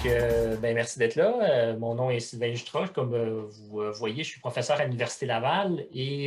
Merci d'être là. Mon nom est Sylvain Jutra. Comme vous voyez, je suis professeur à l'Université Laval et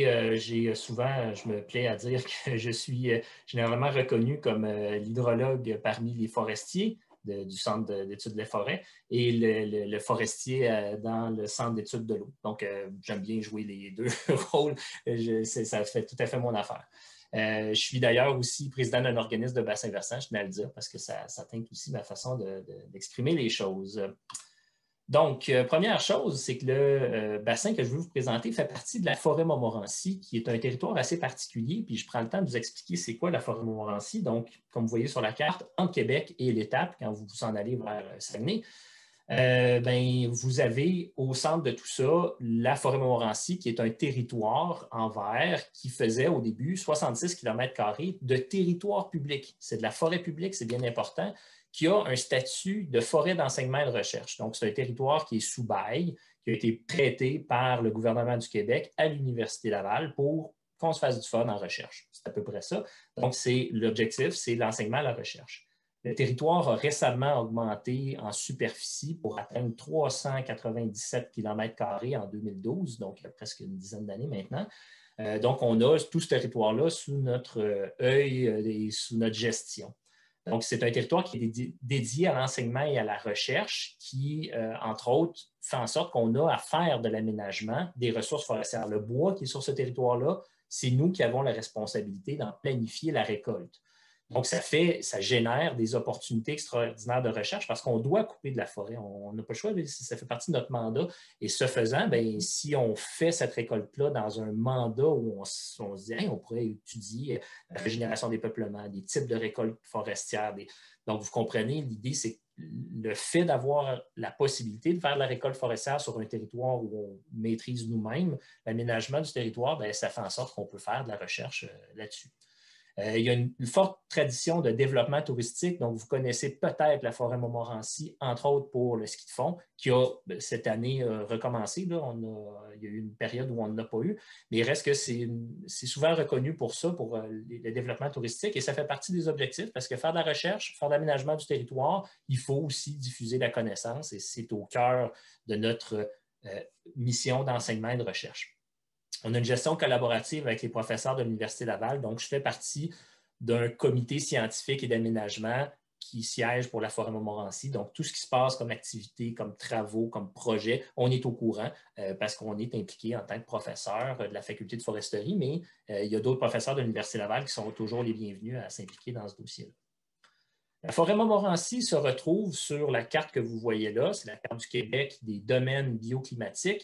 je me plais à dire que je suis généralement reconnu comme l'hydrologue parmi les forestiers du Centre d'études des forêts et le forestier dans le Centre d'études de l'eau. Donc, j'aime bien jouer les deux rôles. Ça fait tout à fait mon affaire. Je suis d'ailleurs aussi président d'un organisme de bassin versant, je tenais à le dire, parce que ça teinte aussi ma façon d'exprimer les choses. Donc, première chose, c'est que le bassin que je veux vous présenter fait partie de la forêt Montmorency, qui est un territoire assez particulier, puis je prends le temps de vous expliquer c'est quoi la forêt Montmorency. Donc, comme vous voyez sur la carte, entre Québec et l'Étape, quand vous vous en allez vers Saguenay, vous avez au centre de tout ça la forêt Montmorency, qui est un territoire en vert qui faisait au début 66 km² de territoire public. C'est de la forêt publique, c'est bien important, qui a un statut de forêt d'enseignement et de recherche. Donc, c'est un territoire qui est sous bail, qui a été prêté par le gouvernement du Québec à l'Université Laval pour qu'on se fasse du fun en recherche. C'est à peu près ça. Donc, l'objectif, c'est l'enseignement et la recherche. Le territoire a récemment augmenté en superficie pour atteindre 397 km² en 2012, donc il y a presque une dizaine d'années maintenant. Donc, on a tout ce territoire-là sous notre œil et sous notre gestion. Donc, c'est un territoire qui est dédié à l'enseignement et à la recherche qui, entre autres, fait en sorte qu'on a à faire de l'aménagement des ressources forestières. Le bois qui est sur ce territoire-là, c'est nous qui avons la responsabilité d'en planifier la récolte. Donc, ça génère des opportunités extraordinaires de recherche parce qu'on doit couper de la forêt. On n'a pas le choix, ça fait partie de notre mandat. Et ce faisant, si on fait cette récolte-là dans un mandat où on se dit hey, on pourrait étudier la régénération des peuplements, des types de récoltes forestières. Donc, vous comprenez, l'idée, c'est le fait d'avoir la possibilité de faire de la récolte forestière sur un territoire où on maîtrise nous-mêmes l'aménagement du territoire, ça fait en sorte qu'on peut faire de la recherche là-dessus. Il y a une forte tradition de développement touristique. Donc, vous connaissez peut-être la forêt Montmorency, entre autres pour le ski de fond, qui a cette année recommencé. Là, il y a eu une période où on n'en a pas eu, mais il reste que c'est souvent reconnu pour ça, pour le développement touristique, et ça fait partie des objectifs parce que faire de la recherche, faire de l'aménagement du territoire, il faut aussi diffuser la connaissance et c'est au cœur de notre mission d'enseignement et de recherche. On a une gestion collaborative avec les professeurs de l'Université Laval. Donc, je fais partie d'un comité scientifique et d'aménagement qui siège pour la forêt Montmorency. Donc, tout ce qui se passe comme activité, comme travaux, comme projet, on est au courant parce qu'on est impliqué en tant que professeur de la faculté de foresterie, mais il y a d'autres professeurs de l'Université Laval qui sont toujours les bienvenus à s'impliquer dans ce dossier-là. La forêt Montmorency se retrouve sur la carte que vous voyez là. C'est la carte du Québec des domaines bioclimatiques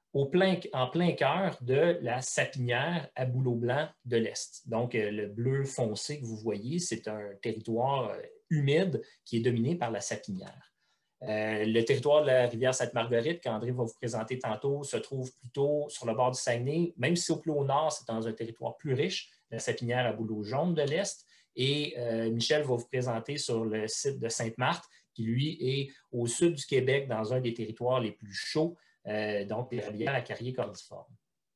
en plein cœur de la sapinière à bouleau blanc de l'Est. Donc, le bleu foncé que vous voyez, c'est un territoire humide qui est dominé par la sapinière. Le territoire de la rivière Sainte-Marguerite, qu'André va vous présenter tantôt, se trouve plutôt sur le bord du Saguenay. Même si au plus au nord, c'est dans un territoire plus riche, la sapinière à bouleau jaune de l'Est. Et Michel va vous présenter sur le site de Sainte-Marthe, qui, lui, est au sud du Québec, dans un des territoires les plus chauds, donc les rivières à carrier cordiforme.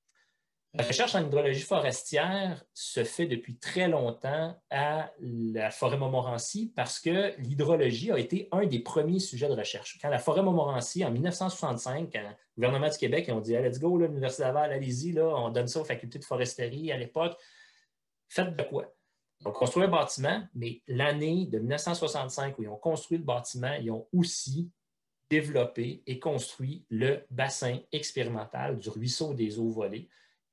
La recherche en hydrologie forestière se fait depuis très longtemps à la forêt Montmorency parce que l'hydrologie a été un des premiers sujets de recherche. Quand la forêt Montmorency, en 1965, quand le gouvernement du Québec, on dit hey, « Let's go, l'Université Laval, allez-y, là, on donne ça aux facultés de foresterie à l'époque. » Faites de quoi? Ils ont construit un bâtiment, mais l'année de 1965 où ils ont construit le bâtiment, ils ont aussi développé et construit le bassin expérimental du ruisseau des eaux volées,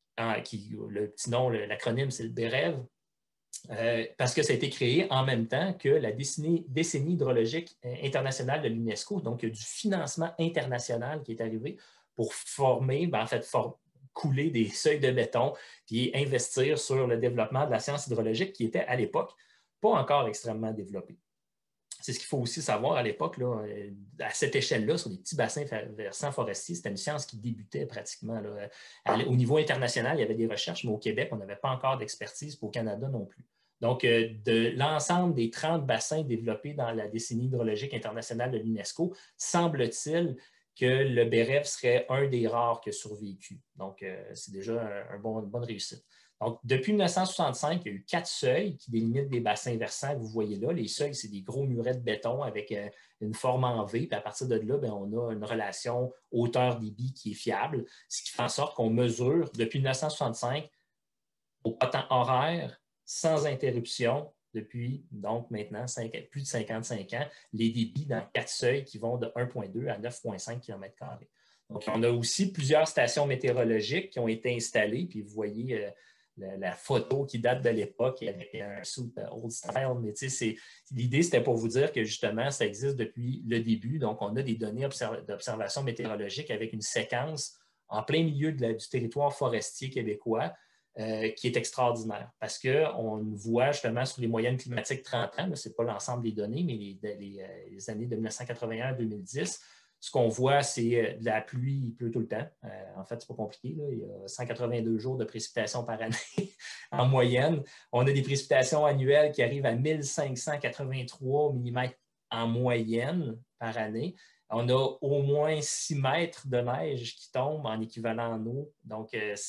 le petit nom, l'acronyme, c'est le BREV, parce que ça a été créé en même temps que la décennie hydrologique internationale de l'UNESCO. Donc, il y a du financement international qui est arrivé pour former, couler des seuils de béton puis investir sur le développement de la science hydrologique qui était à l'époque pas encore extrêmement développée. C'est ce qu'il faut aussi savoir à l'époque, à cette échelle-là, sur des petits bassins versants forestiers, c'était une science qui débutait pratiquement. Là. Au niveau international, il y avait des recherches, mais au Québec, on n'avait pas encore d'expertise, puis au Canada non plus. Donc, de l'ensemble des 30 bassins développés dans la décennie hydrologique internationale de l'UNESCO, semble-t-il que le BREF serait un des rares qui a survécu. Donc, c'est déjà une bonne réussite. Donc, depuis 1965, il y a eu 4 seuils qui délimitent des bassins versants que vous voyez là. Les seuils, c'est des gros murets de béton avec une forme en V. Puis à partir de là, bien, on a une relation hauteur-débit qui est fiable, ce qui fait en sorte qu'on mesure depuis 1965 au temps horaire, sans interruption, depuis donc maintenant plus de 55 ans, les débits dans 4 seuils qui vont de 1,2 à 9,5 km². Donc, on a aussi plusieurs stations météorologiques qui ont été installées, puis vous voyez la photo qui date de l'époque avec un suit old style, mais l'idée, c'était pour vous dire que justement, ça existe depuis le début. Donc, on a des données d'observation météorologique avec une séquence en plein milieu du territoire forestier québécois qui est extraordinaire parce qu'on voit justement sur les moyennes climatiques 30 ans, ce n'est pas l'ensemble des données, mais les années de 1981 à 2010, ce qu'on voit, c'est de la pluie, il pleut tout le temps. En fait, c'est pas compliqué. Là. Il y a 182 jours de précipitations par année en moyenne. On a des précipitations annuelles qui arrivent à 1583 mm en moyenne par année. On a au moins 6 mètres de neige qui tombent en équivalent en eau. Donc,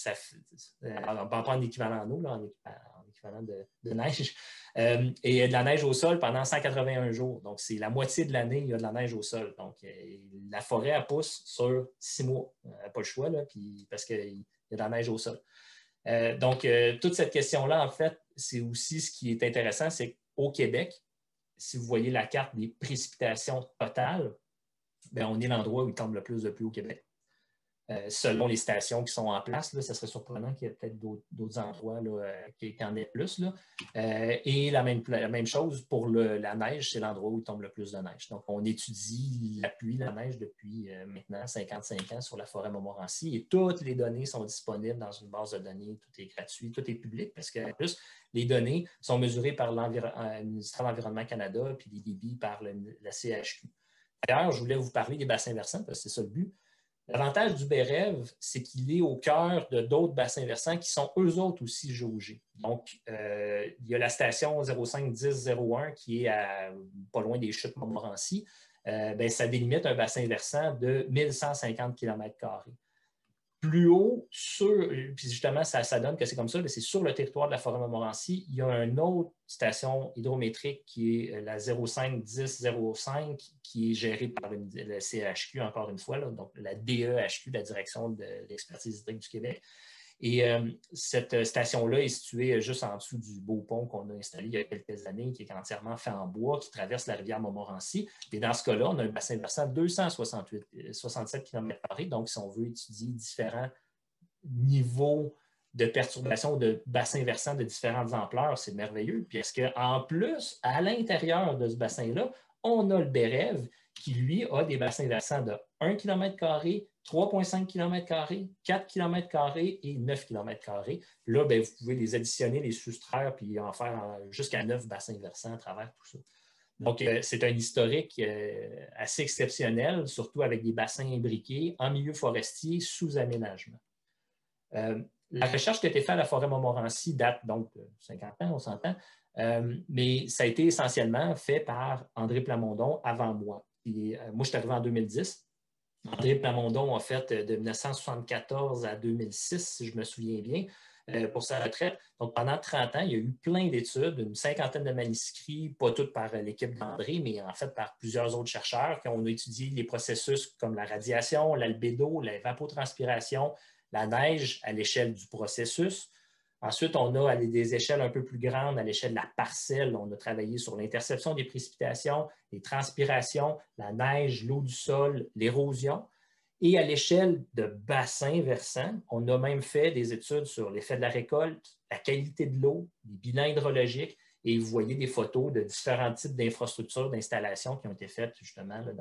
pas en équivalent en eau, là, en équivalent de neige. Et de la neige au sol pendant 181 jours. Donc, c'est la moitié de l'année, il y a de la neige au sol. Donc, la forêt, elle pousse sur 6 mois. Elle n'a pas le choix, là, parce qu'il y a de la neige au sol. Donc, toute cette question-là, en fait, c'est aussi ce qui est intéressant, c'est qu'au Québec, si vous voyez la carte des précipitations totales, bien, on est l'endroit où il tombe le plus de pluie au Québec. Selon les stations qui sont en place, là, ça serait surprenant qu'il y ait peut-être d'autres endroits là, qui en aient plus. Là. Et la même chose pour la neige, c'est l'endroit où il tombe le plus de neige. Donc, on étudie la pluie, la neige depuis maintenant 55 ans sur la forêt Montmorency et toutes les données sont disponibles dans une base de données. Tout est gratuit, tout est public parce qu'en plus, les données sont mesurées par le ministère de l'Environnement Canada puis les débits par la CHQ. D'ailleurs, je voulais vous parler des bassins versants parce que c'est ça le but. L'avantage du BREV, c'est qu'il est au cœur de d'autres bassins versants qui sont eux autres aussi jaugés. Donc, il y a la station 051001 qui est pas loin des chutes Montmorency. Ça délimite un bassin versant de 1150 km². Plus haut, puis justement, ça donne que c'est comme ça, c'est sur le territoire de la forêt Montmorency, il y a une autre station hydrométrique qui est la 051005 qui est gérée par le CHQ, encore une fois, là, donc la DEHQ, la Direction de l'expertise hydrique du Québec. Et cette station-là est située juste en dessous du beau pont qu'on a installé il y a quelques années, qui est entièrement fait en bois, qui traverse la rivière Montmorency. Et dans ce cas-là, on a un bassin versant de 267 km². Donc, si on veut étudier différents niveaux de perturbation de bassins versants de différentes ampleurs, c'est merveilleux. Puis est-ce qu'en plus, à l'intérieur de ce bassin-là, on a le BREV qui, lui, a des bassins versants de 1 km², 3,5 km², 4 km² et 9 km². Là, bien, vous pouvez les additionner, les soustraire, puis en faire jusqu'à 9 bassins versants à travers tout ça. Donc, c'est un historique assez exceptionnel, surtout avec des bassins imbriqués en milieu forestier sous aménagement. La recherche qui a été faite à la forêt Montmorency date donc de 50 ans, on s'entend, mais ça a été essentiellement fait par André Plamondon avant moi. Et, moi, je suis arrivé en 2010. André Plamondon a fait de 1974 à 2006, si je me souviens bien, pour sa retraite. Donc, pendant 30 ans, il y a eu plein d'études, une cinquantaine de manuscrits, pas toutes par l'équipe d'André, mais en fait par plusieurs autres chercheurs qui ont étudié les processus comme la radiation, l'albédo, l'évapotranspiration, la neige à l'échelle du processus. Ensuite, on a à des échelles un peu plus grandes, à l'échelle de la parcelle, on a travaillé sur l'interception des précipitations, les transpirations, la neige, l'eau du sol, l'érosion. Et à l'échelle de bassins versants, on a même fait des études sur l'effet de la récolte, la qualité de l'eau, les bilans hydrologiques, et vous voyez des photos de différents types d'infrastructures, d'installations qui ont été faites justement là,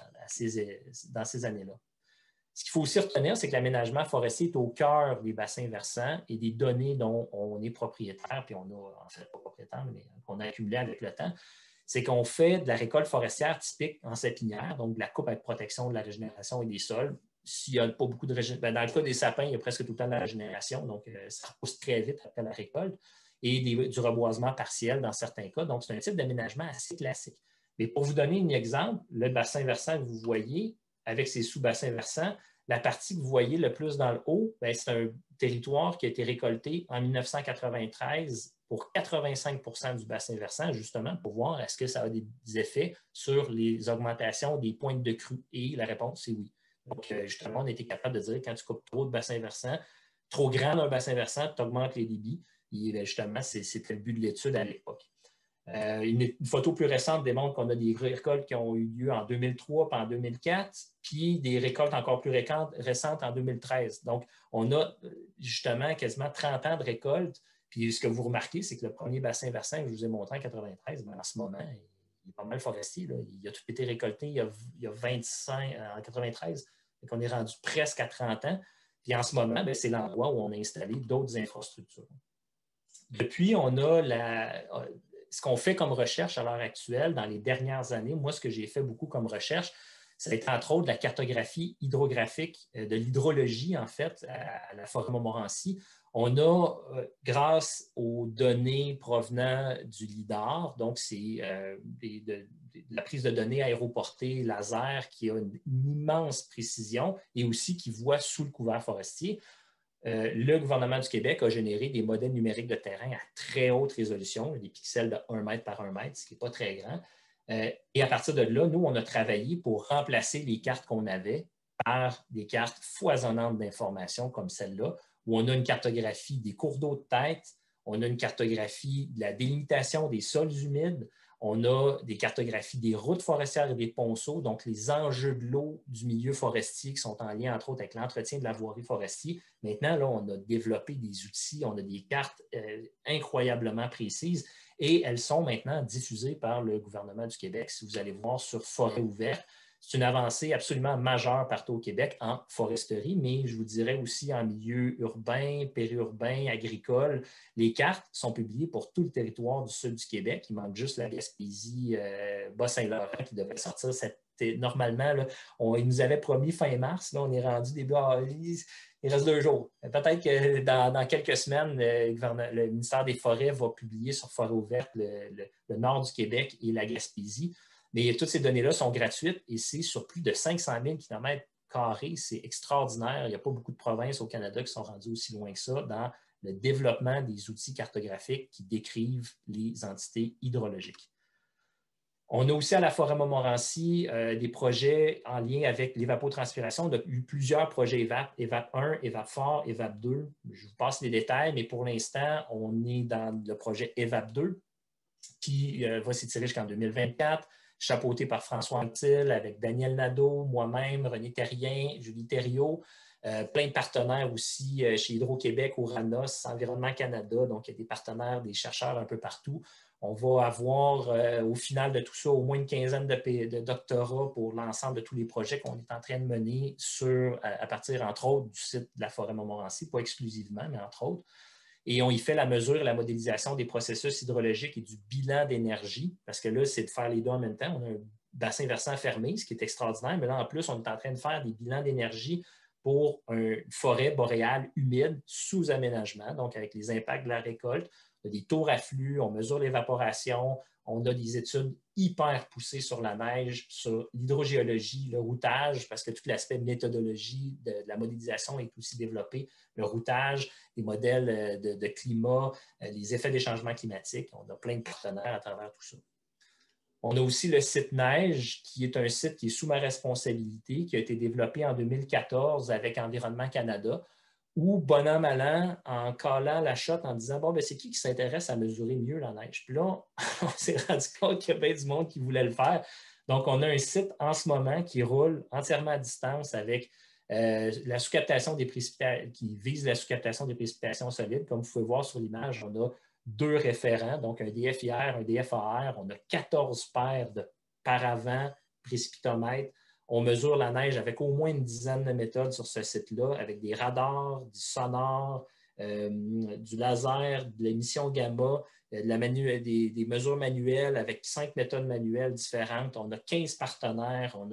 dans ces années-là. Ce qu'il faut aussi retenir, c'est que l'aménagement forestier est au cœur des bassins versants et des données dont on est propriétaire, puis on a, en fait, pas propriétaire, mais qu'on a accumulé avec le temps, c'est qu'on fait de la récolte forestière typique en sapinière, donc de la coupe avec protection de la régénération et des sols. S'il n'y a pas beaucoup de régénération, dans le cas des sapins, il y a presque tout le temps de la régénération, donc ça repousse très vite après la récolte, et du reboisement partiel dans certains cas. Donc, c'est un type d'aménagement assez classique. Mais pour vous donner un exemple, le bassin versant que vous voyez, avec ses sous-bassins versants, La partie que vous voyez le plus dans le haut, c'est un territoire qui a été récolté en 1993 pour 85 du bassin versant, justement, pour voir est-ce que ça a des effets sur les augmentations des pointes de crue. Et la réponse, c'est oui. Donc, justement, on a été capable de dire quand tu coupes trop de bassin versant, trop grand d'un bassin versant, tu augmentes les débits. Et justement, c'était le but de l'étude à l'époque. Une photo plus récente démontre qu'on a des récoltes qui ont eu lieu en 2003 puis en 2004, puis des récoltes encore plus récentes en 2013. Donc, on a justement quasiment 30 ans de récolte. Puis ce que vous remarquez, c'est que le premier bassin versant que je vous ai montré en 93, en ce moment, il est pas mal forestier. Là. Il a tout été récolté il y a 25 en 93. Donc, on est rendu presque à 30 ans. Puis en ce moment, c'est l'endroit où on a installé d'autres infrastructures. Depuis, on a ce qu'on fait comme recherche à l'heure actuelle, dans les dernières années, moi, ce que j'ai fait beaucoup comme recherche, ça a été entre autres de la cartographie hydrographique, de l'hydrologie, en fait, à la forêt Montmorency. On a, grâce aux données provenant du LIDAR, donc c'est la prise de données aéroportée laser qui a une immense précision et aussi qui voit sous le couvert forestier. Le gouvernement du Québec a généré des modèles numériques de terrain à très haute résolution, des pixels de 1 mètre par 1 mètre, ce qui n'est pas très grand. Et à partir de là, nous, on a travaillé pour remplacer les cartes qu'on avait par des cartes foisonnantes d'informations comme celle-là, où on a une cartographie des cours d'eau de tête, on a une cartographie de la délimitation des sols humides, on a des cartographies des routes forestières et des ponceaux, donc les enjeux de l'eau du milieu forestier qui sont en lien, entre autres, avec l'entretien de la voirie forestière. Maintenant, là, on a développé des outils, on a des cartes incroyablement précises et elles sont maintenant diffusées par le gouvernement du Québec. Si vous allez voir sur Forêt ouverte, c'est une avancée absolument majeure partout au Québec en foresterie, mais je vous dirais aussi en milieu urbain, périurbain, agricole. Les cartes sont publiées pour tout le territoire du sud du Québec. Il manque juste la Gaspésie, Bas-Saint-Laurent qui devait sortir normalement. Là, il nous avait promis fin mars. Là, on est rendu début avril. Il reste 2 jours. Peut-être que dans quelques semaines, le ministère des Forêts va publier sur Forêt ouverte le nord du Québec et la Gaspésie. Mais toutes ces données-là sont gratuites et c'est sur plus de 500 000 km². C'est extraordinaire. Il n'y a pas beaucoup de provinces au Canada qui sont rendues aussi loin que ça dans le développement des outils cartographiques qui décrivent les entités hydrologiques. On a aussi à la forêt Montmorency des projets en lien avec l'évapotranspiration. On a eu plusieurs projets EVAP, EVAP 1, EVAP Fort, EVAP 2. Je vous passe les détails, mais pour l'instant, on est dans le projet EVAP 2 qui va s'étirer jusqu'en 2024, chapeauté par François Anctil avec Daniel Nadeau, moi-même, René Terrien, Julie Thériault. Plein de partenaires aussi chez Hydro-Québec, Oranos, Environnement Canada. Donc, il y a des partenaires, des chercheurs un peu partout. On va avoir au final de tout ça au moins une quinzaine de doctorats pour l'ensemble de tous les projets qu'on est en train de mener à partir, entre autres, du site de la forêt Montmorency, pas exclusivement, mais entre autres. Et on y fait la mesure et la modélisation des processus hydrologiques et du bilan d'énergie, parce que là, c'est de faire les deux en même temps. On a un bassin versant fermé, ce qui est extraordinaire, mais là, en plus, on est en train de faire des bilans d'énergie pour une forêt boréale humide sous aménagement, donc avec les impacts de la récolte. On a des taux afflux, on mesure l'évaporation, on a des études hyper poussées sur la neige, sur l'hydrogéologie, le routage, parce que tout l'aspect méthodologie de la modélisation est aussi développé, le routage, les modèles de climat, les effets des changements climatiques. On a plein de partenaires à travers tout ça. On a aussi le site Neige, qui est un site qui est sous ma responsabilité, qui a été développé en 2014 avec Environnement Canada, où, bonhomme allant, en calant la shot, en disant « Bon, ben, c'est qui s'intéresse à mesurer mieux la neige? » Puis là, on s'est rendu compte qu'il y a bien du monde qui voulait le faire. Donc, on a un site en ce moment qui roule entièrement à distance avec la sous-captation des précipitations, qui vise la sous-captation des précipitations solides. Comme vous pouvez voir sur l'image, on a 2 référents, donc un DFIR, un DFAR. On a 14 paires de paravents précipitomètres. On mesure la neige avec au moins une dizaine de méthodes sur ce site-là, avec des radars, du sonore, du laser, de l'émission gamma, des mesures manuelles avec 5 méthodes manuelles différentes. On a 15 partenaires, on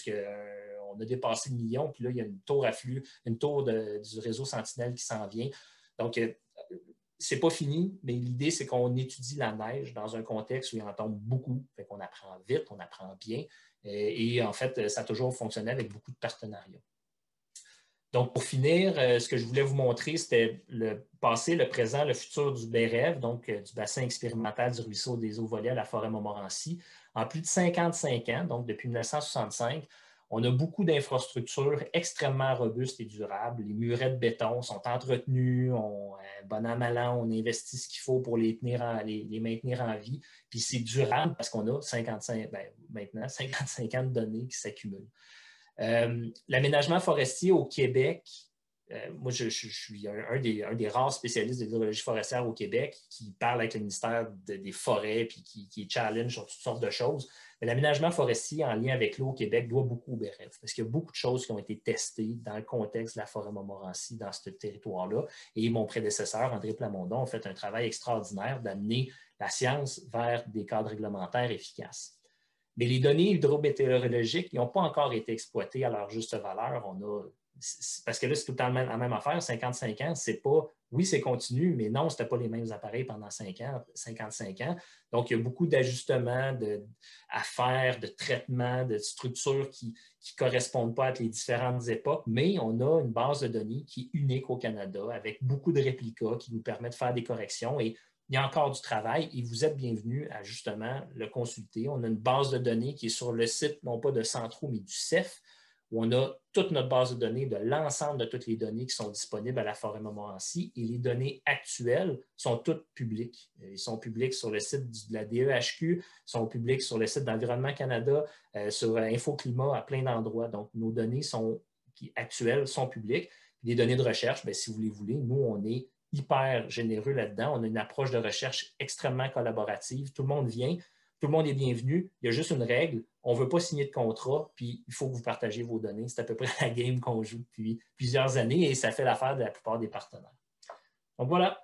a dépassé le million, puis là, il y a une tour afflux, une tour du réseau Sentinelle qui s'en vient. Donc, c'est pas fini, mais l'idée, c'est qu'on étudie la neige dans un contexte où il en tombe beaucoup. Fait qu'on apprend vite, on apprend bien. Et en fait, ça a toujours fonctionné avec beaucoup de partenariats. Donc, pour finir, ce que je voulais vous montrer, c'était le passé, le présent, le futur du BREF, donc du bassin expérimental du ruisseau des Eaux-Volées à la forêt Montmorency. En plus de 55 ans, donc depuis 1965, on a beaucoup d'infrastructures extrêmement robustes et durables. Les murets de béton sont entretenus, bon an, mal an, on investit ce qu'il faut pour les maintenir en vie. Puis c'est durable parce qu'on a 55, maintenant 55 ans de données qui s'accumulent. L'aménagement forestier au Québec, moi, je suis un des rares spécialistes de l'hydrologie forestière au Québec qui parle avec le ministère des Forêts puis qui challenge sur toutes sortes de choses. Mais l'aménagement forestier en lien avec l'eau au Québec doit beaucoup au BREF parce qu'il y a beaucoup de choses qui ont été testées dans le contexte de la forêt Montmorency dans ce territoire-là. Et mon prédécesseur, André Plamondon, a fait un travail extraordinaire d'amener la science vers des cadres réglementaires efficaces. Mais les données hydrométéorologiques n'ont pas encore été exploitées à leur juste valeur. Parce que là, c'est tout le temps la même affaire. 55 ans, c'est pas, oui, c'est continu, mais non, ce n'était pas les mêmes appareils pendant 55 ans. Donc, il y a beaucoup d'ajustements à faire, de traitements, de structures qui ne correspondent pas à les différentes époques, mais on a une base de données qui est unique au Canada avec beaucoup de réplicas qui nous permettent de faire des corrections. Et il y a encore du travail et vous êtes bienvenus à justement le consulter. On a une base de données qui est sur le site, non pas de Centro, mais du CEF, où on a toute notre base de données de l'ensemble de toutes les données qui sont disponibles à la forêt Montmorency. Et les données actuelles sont toutes publiques. Ils sont publics sur le site de la DEHQ, sont publics sur le site d'Environnement Canada, sur Infoclimat, à plein d'endroits. Donc, nos données actuelles sont publiques. Les données de recherche, si vous les voulez, nous, on est hyper généreux là-dedans. On a une approche de recherche extrêmement collaborative. Tout le monde vient, tout le monde est bienvenu. Il y a juste une règle. On ne veut pas signer de contrat, puis il faut que vous partagiez vos données. C'est à peu près la game qu'on joue depuis plusieurs années et ça fait l'affaire de la plupart des partenaires. Donc voilà.